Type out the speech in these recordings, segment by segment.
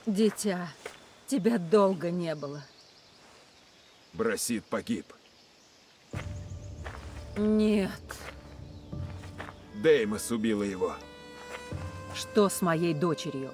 Дитя, тебя долго не было. Брасид погиб. Нет. Деймос убила его. Что с моей дочерью?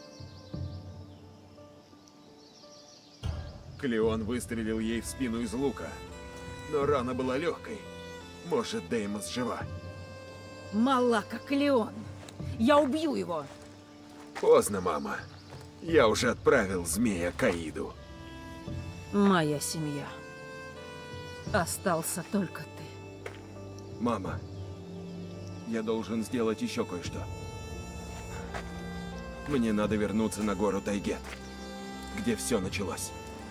Клеон выстрелил ей в спину из лука. Но рана была легкой. Может, Деймос жива. Малака Клеон. Я убью его. Поздно, мама. Я уже отправил змея к Аиду. Моя семья. Остался только ты. Мама, я должен сделать еще кое-что. Мне надо вернуться на гору Тайгет, где все началось.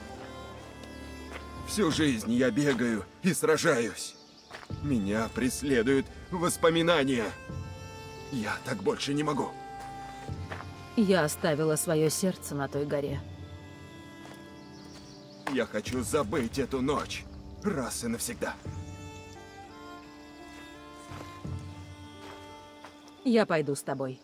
Всю жизнь я бегаю и сражаюсь. Меня преследуют воспоминания. Я так больше не могу. Я оставила свое сердце на той горе. Я хочу забыть эту ночь раз и навсегда. Я пойду с тобой.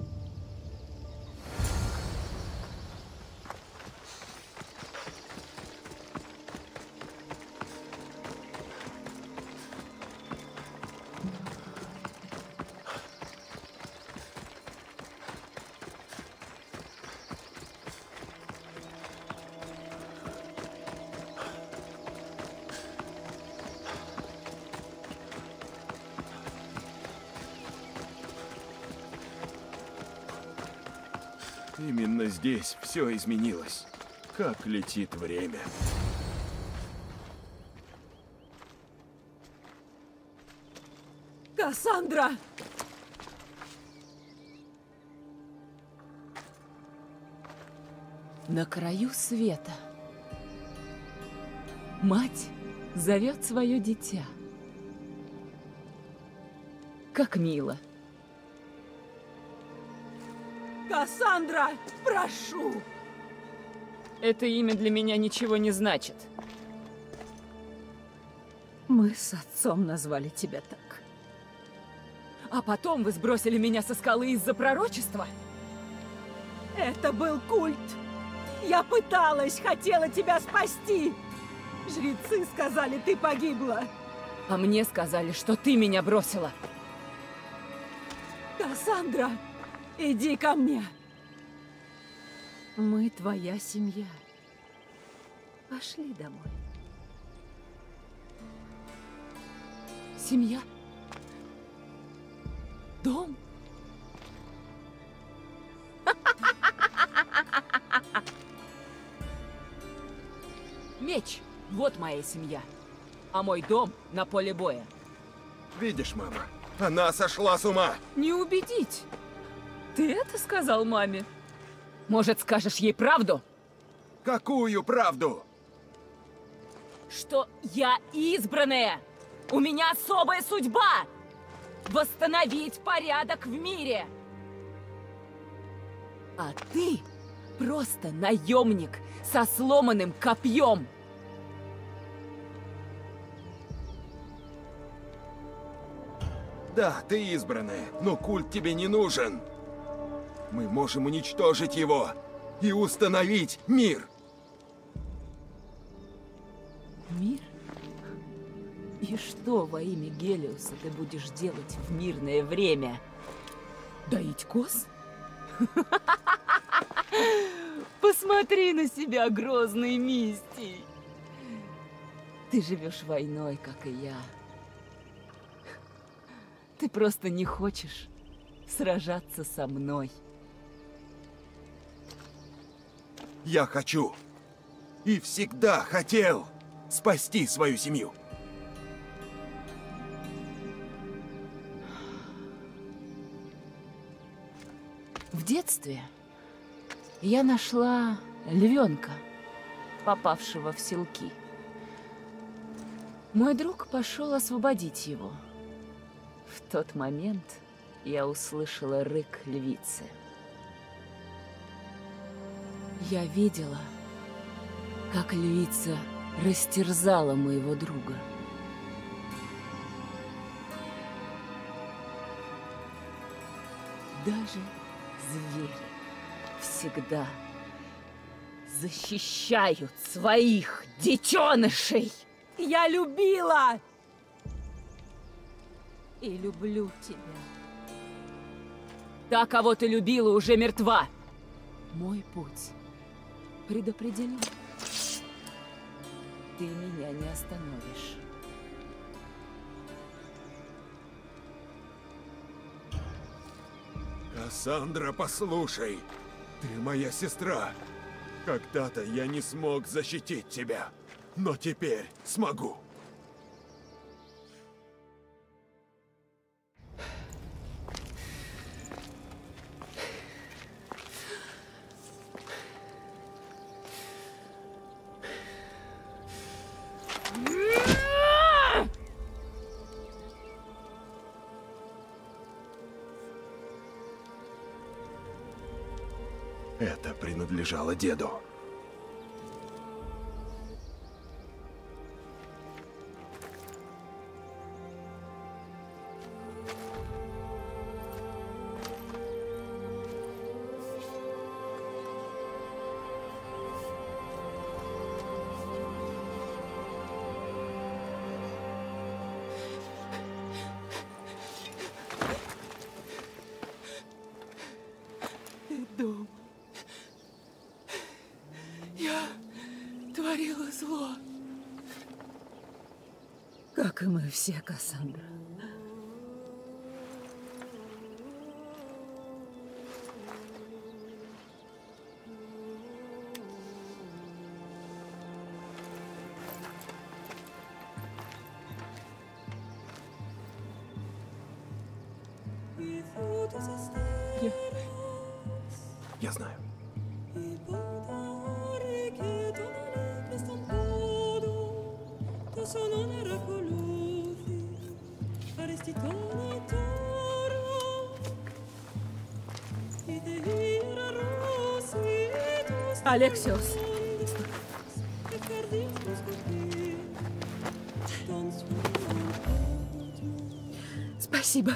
Именно здесь все изменилось. Как летит время. Кассандра! На краю света. Мать зовет свое дитя. Как мило. Кассандра, прошу! Это имя для меня ничего не значит. Мы с отцом назвали тебя так. А потом вы сбросили меня со скалы из-за пророчества? Это был культ. Я пыталась, хотела тебя спасти. Жрецы сказали, ты погибла. А мне сказали, что ты меня бросила. Кассандра, иди ко мне. Мы твоя семья. Пошли домой. Семья? Дом? Меч. Вот моя семья. А мой дом на поле боя. Видишь, мама, она сошла с ума. Не убедить. Ты это сказал маме? Может, скажешь ей правду? Какую правду? Что я избранная. У меня особая судьба. Восстановить порядок в мире. А ты просто наемник со сломанным копьем. Да, ты избранная, но культ тебе не нужен. Мы можем уничтожить его и установить мир. Мир? И что во имя Гелиуса ты будешь делать в мирное время? Доить коз? Посмотри на себя, грозный Мистий. Ты живешь войной, как и я. Ты просто не хочешь сражаться со мной. Я хочу и всегда хотел спасти свою семью. В детстве я нашла львенка, попавшего в селки. Мой друг пошел освободить его. В тот момент я услышала рык львицы. Я видела, как львица растерзала моего друга. Даже звери всегда защищают своих детенышей. Я любила и люблю тебя. Та, кого ты любила, уже мертва. Мой путь предопределен. Ты меня не остановишь. Кассандра, послушай. Ты моя сестра. Когда-то я не смог защитить тебя, но теперь смогу. Это принадлежало деду. Дом. Я творила зло. Как и мы все, Кассандра. Я знаю. Алексиос. Спасибо.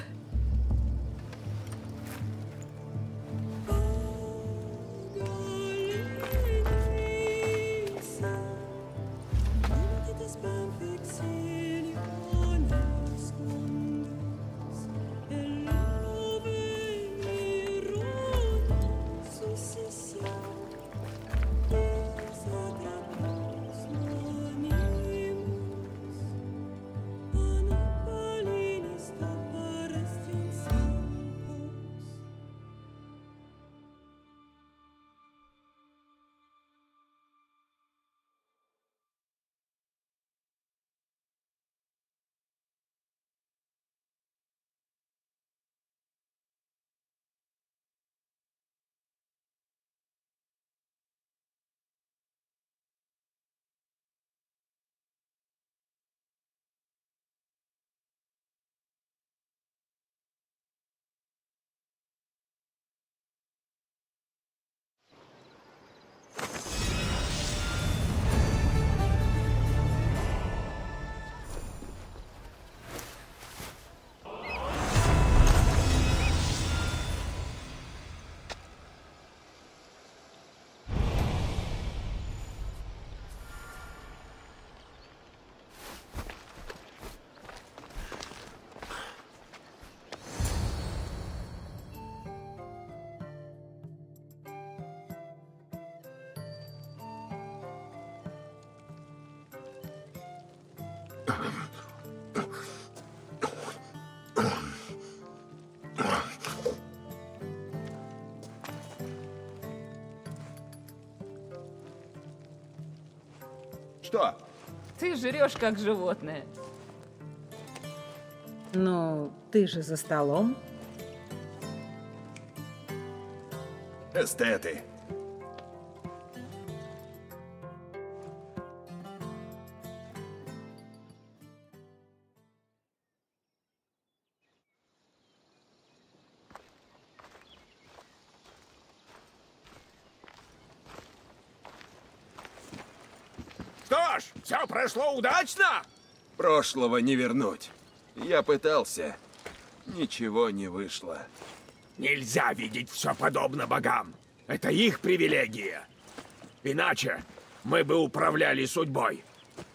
Что? Ты жрешь как животное. Ну, ты же за столом. Эстеты. Что ж, все прошло удачно? Прошлого не вернуть. Я пытался. Ничего не вышло. Нельзя видеть все подобно богам. Это их привилегия. Иначе мы бы управляли судьбой.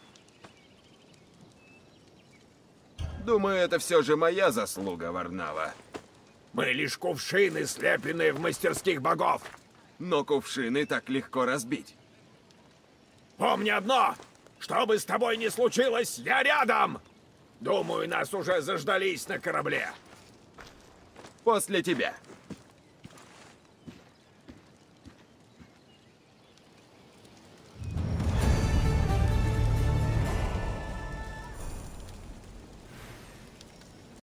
Думаю, это все же моя заслуга, Варнава. Мы лишь кувшины, слепленные в мастерских богов. Но кувшины так легко разбить. Помни одно! Что бы с тобой ни случилось, я рядом! Думаю, нас уже заждались на корабле. После тебя.